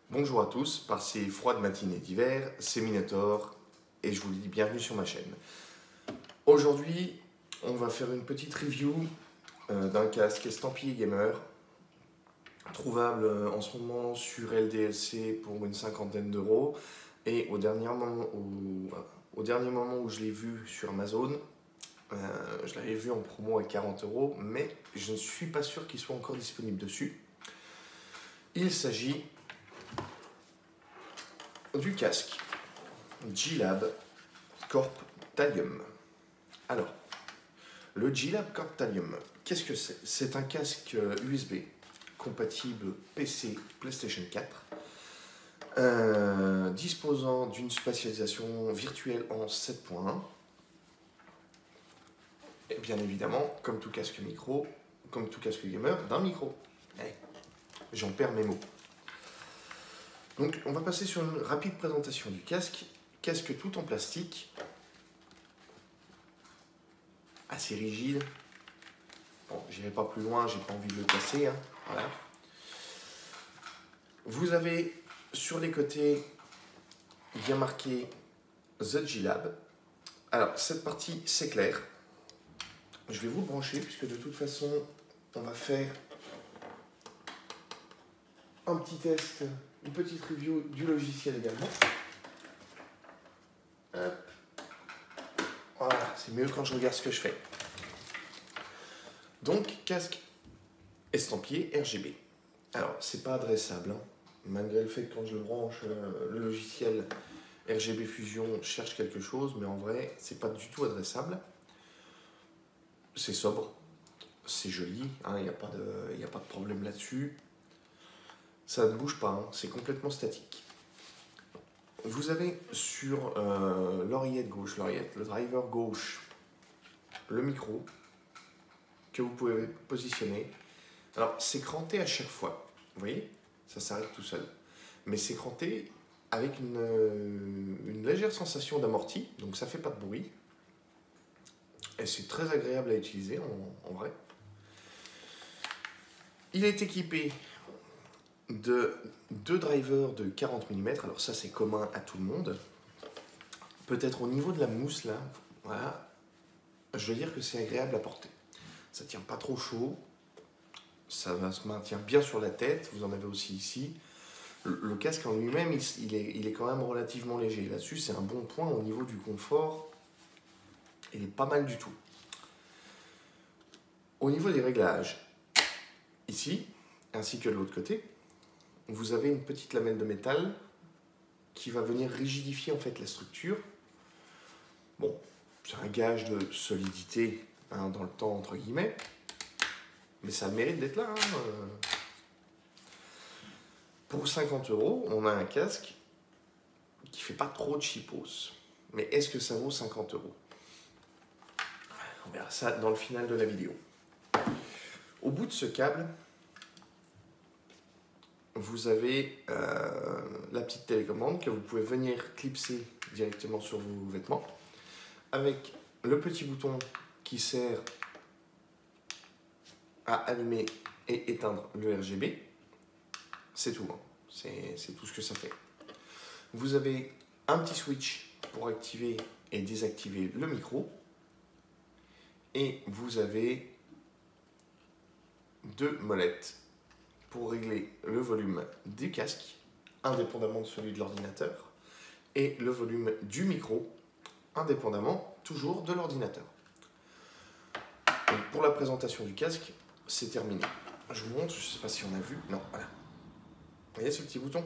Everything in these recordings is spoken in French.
Bonjour à tous, par ces froides matinées d'hiver, c'est Minotaur et je vous dis bienvenue sur ma chaîne. Aujourd'hui, on va faire une petite review d'un casque estampillé gamer, trouvable en ce moment sur LDLC pour une cinquantaine d'euros et au dernier moment où je l'ai vu sur Amazon, je l'avais vu en promo à 40 euros, mais je ne suis pas sûr qu'il soit encore disponible dessus. Il s'agit du casque G-Lab Corp Thallium. Alors, le G-Lab Corp Thallium, qu'est-ce que c'est? C'est un casque USB compatible PC PlayStation 4, disposant d'une spatialisation virtuelle en 7.1. Et bien évidemment, comme tout casque micro, comme tout casque gamer, d'un micro. Allez, j'en perds mes mots. Donc, on va passer sur une rapide présentation du casque. Casque tout en plastique, assez rigide. Bon, j'irai pas plus loin, j'ai pas envie de le casser. Hein. Voilà. Vous avez sur les côtés bien marqué The G-Lab. Alors, cette partie, c'est clair. Je vais vous le brancher, puisque de toute façon, on va faire un petit test, une petite review du logiciel également. Hop. Voilà, c'est mieux quand je regarde ce que je fais. Donc, casque estampillé RGB. Alors, c'est pas adressable, hein. Malgré le fait que quand je le branche, le logiciel RGB Fusion cherche quelque chose, mais en vrai, c'est pas du tout adressable. C'est sobre, c'est joli, hein, il n'y a pas de problème là-dessus. Ça ne bouge pas, hein, c'est complètement statique. Vous avez sur l'oreillette gauche, le driver gauche, le micro que vous pouvez positionner. Alors, c'est cranté à chaque fois, vous voyez, ça s'arrête tout seul. Mais c'est cranté avec une légère sensation d'amorti, donc ça ne fait pas de bruit. Et c'est très agréable à utiliser en vrai. Il est équipé de deux drivers de 40 mm, alors ça c'est commun à tout le monde. Peut-être au niveau de la mousse là, voilà, je veux dire que c'est agréable à porter. Ça tient pas trop chaud, ça se maintient bien sur la tête, vous en avez aussi ici. Le casque en lui-même, il est quand même relativement léger. Là-dessus, c'est un bon point au niveau du confort. Il est pas mal du tout. Au niveau des réglages, ici, ainsi que de l'autre côté, vous avez une petite lamelle de métal qui va venir rigidifier en fait la structure. Bon, c'est un gage de solidité hein, dans le temps, entre guillemets, mais ça mérite d'être là. Hein. Pour 50 euros, on a un casque qui fait pas trop de cheapos. Mais est-ce que ça vaut 50 euros? On verra ça dans le final de la vidéo. Au bout de ce câble, vous avez la petite télécommande que vous pouvez venir clipser directement sur vos vêtements avec le petit bouton qui sert à allumer et éteindre le RGB. C'est tout, hein. C'est tout ce que ça fait. Vous avez un petit switch pour activer et désactiver le micro. Et vous avez deux molettes pour régler le volume du casque, indépendamment de celui de l'ordinateur, et le volume du micro, indépendamment toujours de l'ordinateur. Donc pour la présentation du casque, c'est terminé. Je vous montre, je ne sais pas si on a vu. Non, voilà. Vous voyez ce petit bouton?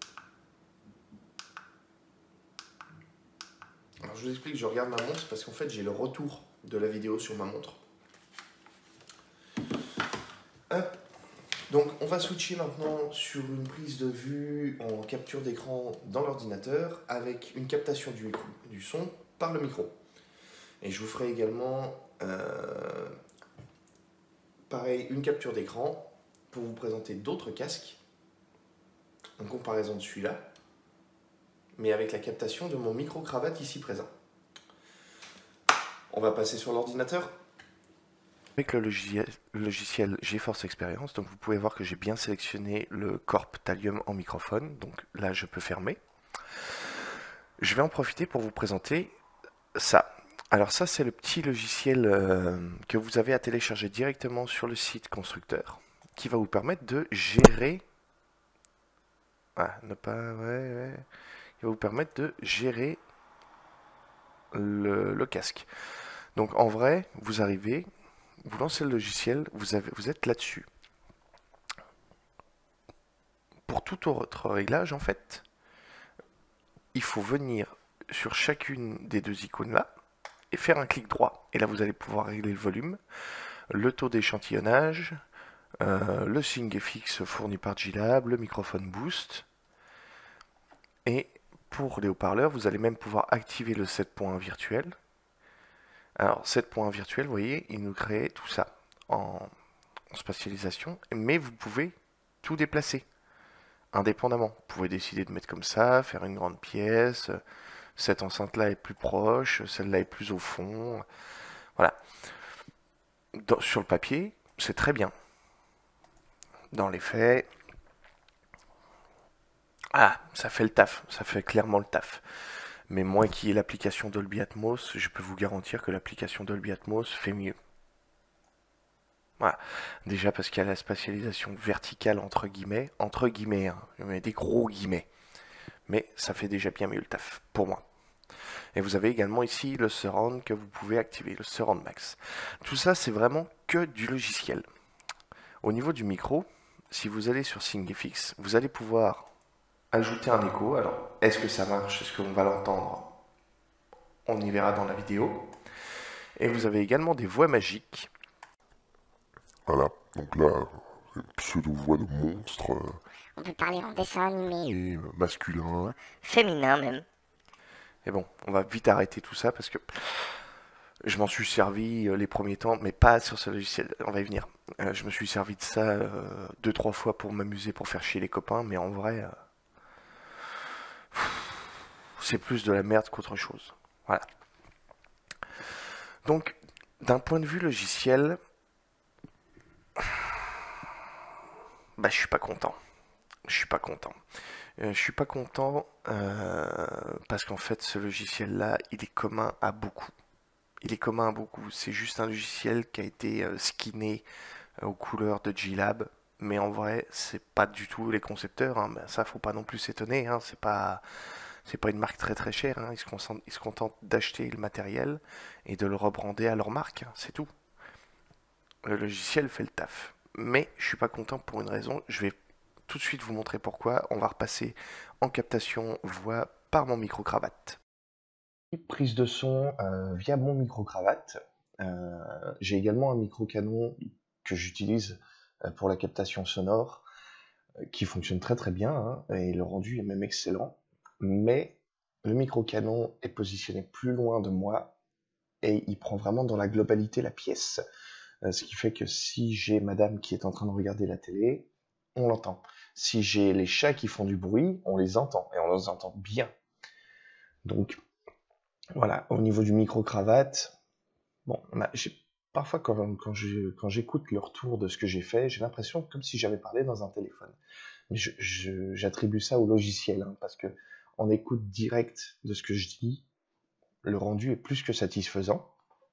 Alors je vous explique, je regarde ma montre parce qu'en fait j'ai le retour de la vidéo sur ma montre. Hop. Donc on va switcher maintenant sur une prise de vue en capture d'écran dans l'ordinateur avec une captation du son par le micro. Et je vous ferai également pareil, une capture d'écran pour vous présenter d'autres casques en comparaison de celui-là, mais avec la captation de mon micro-cravate ici présent. On va passer sur l'ordinateur. Avec le logiciel GeForce Experience, donc vous pouvez voir que j'ai bien sélectionné le Corp Thallium en microphone, donc là je peux fermer. Je vais en profiter pour vous présenter ça. Alors ça c'est le petit logiciel que vous avez à télécharger directement sur le site constructeur, qui va vous permettre de gérer... Ah, ne pas... Ouais. Il va vous permettre de gérer le casque. Donc en vrai, vous arrivez, vous lancez le logiciel, vous êtes là-dessus. Pour tout autre réglage, en fait, il faut venir sur chacune des deux icônes là et faire un clic droit. Et là, vous allez pouvoir régler le volume, le taux d'échantillonnage, le SingFX fourni par G-Lab, le microphone boost. Et pour les haut-parleurs, vous allez même pouvoir activer le 7.1 virtuel. Alors, 7.1 virtuel, vous voyez, il nous crée tout ça en spatialisation, mais vous pouvez tout déplacer indépendamment. Vous pouvez décider de mettre comme ça, faire une grande pièce, cette enceinte-là est plus proche, celle-là est plus au fond. Voilà. Sur le papier, c'est très bien. Dans les faits, ça fait le taf, ça fait clairement le taf. Mais moi qui ai l'application Dolby Atmos, je peux vous garantir que l'application Dolby Atmos fait mieux. Voilà. Déjà parce qu'il y a la spatialisation verticale entre guillemets, hein, je mets des gros guillemets. Mais ça fait déjà bien mieux le taf, pour moi. Et vous avez également ici le surround que vous pouvez activer, le surround max. Tout ça, c'est vraiment que du logiciel. Au niveau du micro, si vous allez sur SingFX, vous allez pouvoir ajouter un écho. Alors, est-ce que ça marche? Est-ce qu'on va l'entendre? On y verra dans la vidéo. Et vous avez également des voix magiques. Voilà, donc là, pseudo-voix de monstre, On peut parler en dessin animé. et masculin. Féminin même. Et bon, on va vite arrêter tout ça parce que je m'en suis servi les premiers temps, mais pas sur ce logiciel. On va y venir. Je me suis servi de ça 2-3 fois pour m'amuser, pour faire chier les copains, mais en vrai, c'est plus de la merde qu'autre chose. Voilà. Donc, d'un point de vue logiciel, bah, je suis pas content. Je suis pas content. Je suis pas content parce qu'en fait, ce logiciel-là, il est commun à beaucoup. Il est commun à beaucoup. C'est juste un logiciel qui a été skinné aux couleurs de G-Lab. Mais en vrai, c'est pas du tout les concepteurs. Hein. Ben, ça, faut pas non plus s'étonner. Hein. C'est pas une marque très très chère. Hein. Ils se contentent d'acheter le matériel et de le rebrander à leur marque. Hein. C'est tout. Le logiciel fait le taf. Mais je suis pas content pour une raison. Je vais tout de suite vous montrer pourquoi. On va repasser en captation voix par mon micro-cravate. Prise de son via mon micro-cravate. J'ai également un micro-canon que j'utilise pour la captation sonore qui fonctionne très très bien hein, et le rendu est même excellent. Mais le micro-canon est positionné plus loin de moi et il prend vraiment dans la globalité la pièce. Ce qui fait que si j'ai madame qui est en train de regarder la télé, on l'entend. Si j'ai les chats qui font du bruit, on les entend, et on les entend bien. Donc, voilà, au niveau du micro-cravate, bon, parfois quand j'écoute le retour de ce que j'ai fait, j'ai l'impression comme si j'avais parlé dans un téléphone. Mais j'attribue ça au logiciel, hein, parce que en écoute direct de ce que je dis, le rendu est plus que satisfaisant.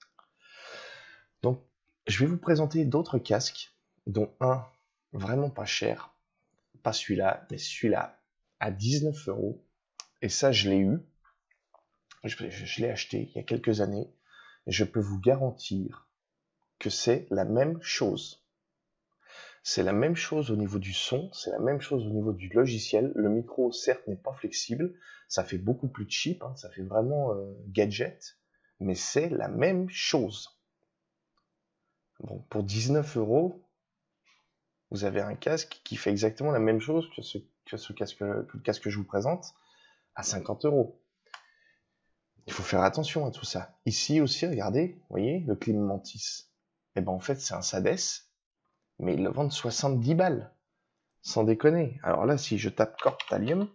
Donc, je vais vous présenter d'autres casques, dont un vraiment pas cher, pas celui-là, mais celui-là, à 19 €. Et ça, je l'ai eu, je l'ai acheté il y a quelques années, et je peux vous garantir que c'est la même chose. C'est la même chose au niveau du son, c'est la même chose au niveau du logiciel. Le micro, certes, n'est pas flexible, ça fait beaucoup plus cheap, hein, ça fait vraiment gadget, mais c'est la même chose. Bon, pour 19 €, vous avez un casque qui fait exactement la même chose que le casque que je vous présente à 50 €. Il faut faire attention à tout ça. Ici aussi, regardez, vous voyez, le Klim Mantis. Eh ben en fait, c'est un Sades, mais ils le vendent 70 balles. Sans déconner. Alors là, si je tape Corp Thallium,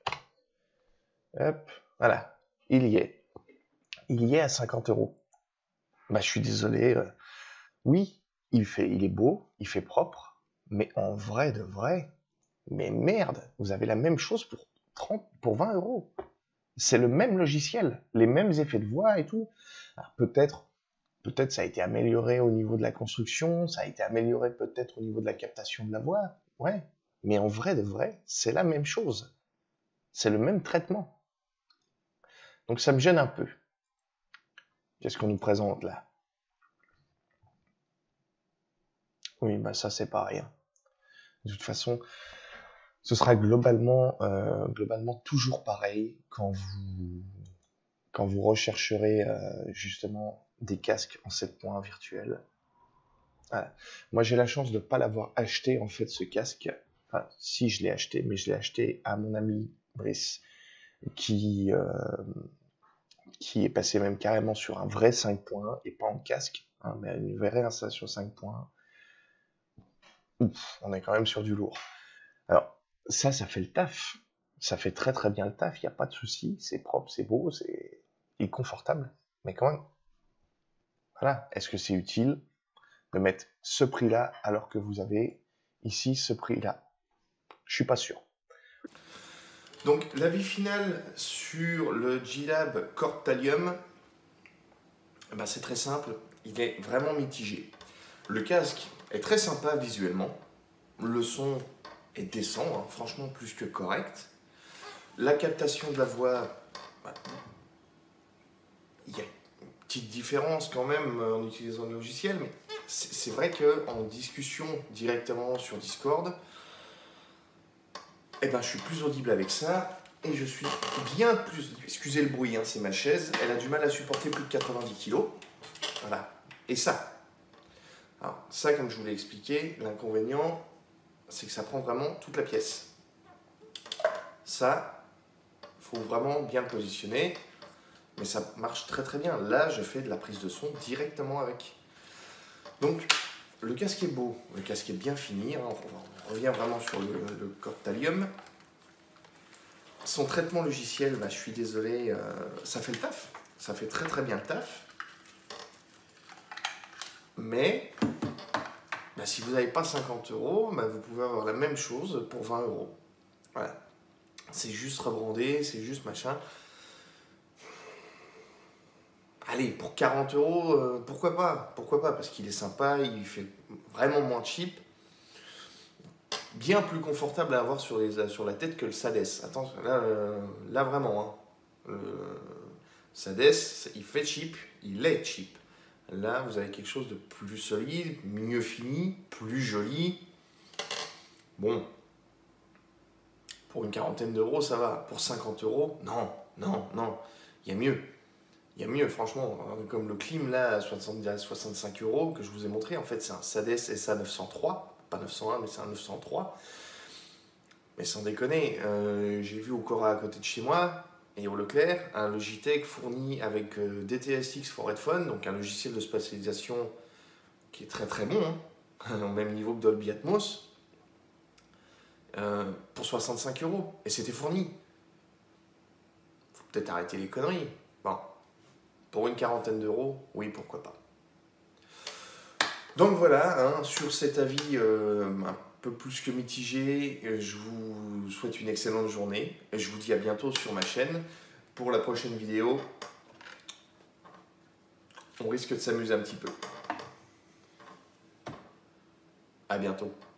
hop, voilà, il y est. Il y est à 50 €. bah, je suis désolé. Oui, il est beau, il fait propre, mais en vrai de vrai, mais merde, vous avez la même chose pour 20 euros. C'est le même logiciel, les mêmes effets de voix et tout. Alors peut-être ça a été amélioré au niveau de la construction, ça a été amélioré peut-être au niveau de la captation de la voix, ouais. Mais en vrai de vrai, c'est la même chose. C'est le même traitement. Donc ça me gêne un peu. Qu'est-ce qu'on nous présente là? Oui, bah ça c'est pareil, hein. De toute façon, ce sera globalement toujours pareil quand vous rechercherez justement des casques en 7 points virtuels. Voilà. Moi, j'ai la chance de ne pas l'avoir acheté, en fait, ce casque. Enfin, si, je l'ai acheté, mais je l'ai acheté à mon ami Brice, qui, euh, qui est passé même carrément sur un vrai 5 points, et pas en casque, hein, mais une vraie installation 5 points. Ouf, on est quand même sur du lourd. Alors, ça fait le taf. Ça fait très très bien le taf, il n'y a pas de souci, c'est propre, c'est beau, il est confortable. Mais quand même, voilà, est-ce que c'est utile de mettre ce prix-là alors que vous avez ici ce prix-là? Je suis pas sûr. Donc, l'avis final sur le G-Lab Cortalium, bah, c'est très simple, il est vraiment mitigé. Le casque est très sympa visuellement, le son est décent, hein, franchement plus que correct. La captation de la voix, bah, il y a une petite différence quand même en utilisant le logiciel, mais c'est vrai qu'en discussion directement sur Discord, eh ben, je suis plus audible avec ça et je suis bien plus. Excusez le bruit, hein, c'est ma chaise. Elle a du mal à supporter plus de 90 kg. Voilà. Et ça. Alors, ça, comme je vous l'ai expliqué, l'inconvénient, c'est que ça prend vraiment toute la pièce. Ça, il faut vraiment bien le positionner. Mais ça marche très très bien. Là, je fais de la prise de son directement avec. Donc, le casque est beau. Le casque est bien fini. Hein. On revient vraiment sur le Cortalium. Son traitement logiciel, bah, je suis désolé, ça fait le taf. Ça fait très très bien le taf. Mais bah, si vous n'avez pas 50 euros, bah, vous pouvez avoir la même chose pour 20 euros. Voilà. C'est juste rebrandé, c'est juste machin. Allez, pour 40 euros, pourquoi pas? Pourquoi pas? Parce qu'il est sympa, il fait vraiment moins cheap. Bien plus confortable à avoir sur la tête que le Sades. Attention, là vraiment. Hein. Le Sades, il fait cheap, il est cheap. Là, vous avez quelque chose de plus solide, mieux fini, plus joli. Bon, pour une quarantaine d'euros, ça va. Pour 50 euros, non. Il y a mieux. Il y a mieux, franchement. Comme le Klim, là, à 65 euros, que je vous ai montré, en fait, c'est un Sades SA 903. Pas 901, mais c'est un 903. Mais sans déconner, j'ai vu au Cora à côté de chez moi, et au Leclerc, un Logitech fourni avec DTSX for Headphone, donc un logiciel de spatialisation qui est très très bon, hein, au même niveau que Dolby Atmos, pour 65 euros. Et c'était fourni. Faut peut-être arrêter les conneries. Bon, pour une quarantaine d'euros, oui, pourquoi pas. Donc voilà, hein, sur cet avis un peu plus que mitigé, je vous souhaite une excellente journée. Et je vous dis à bientôt sur ma chaîne. Pour la prochaine vidéo, on risque de s'amuser un petit peu. À bientôt.